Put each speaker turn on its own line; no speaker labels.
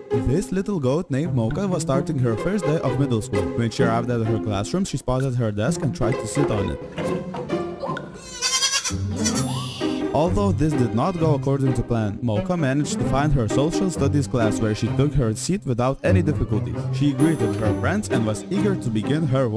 This little goat named Mocha was starting her first day of middle school. When she arrived at her classroom, she spotted her desk and tried to sit on it. Although this did not go according to plan, Mocha managed to find her social studies class where she took her seat without any difficulties. She greeted her friends and was eager to begin her